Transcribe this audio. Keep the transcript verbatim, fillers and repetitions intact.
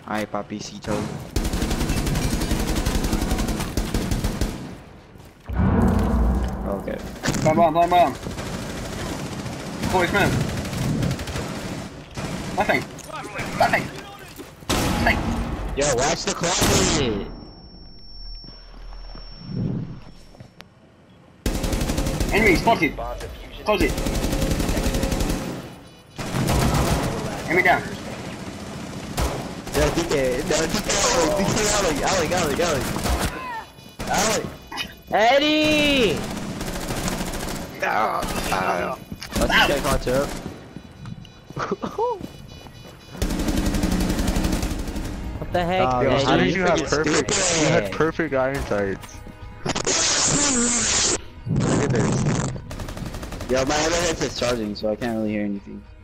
Alright, papicito. Okay. Bomb, bomb, bomb, bomb. Boys, move. Nothing. Nothing. Nothing. Yo, watch the closet. Enemy spotted. Close it. Enemy down. Yo, D K, no, D K, D K, Alec, Alec, Alec, Alec. Alec. Eddie! Let's just get caught up. What the heck? Uh, Yo, how Eddie, did you have perfect? stupid. You had perfect iron sights. Look at this. Yo, my other headset's charging, so I can't really hear anything.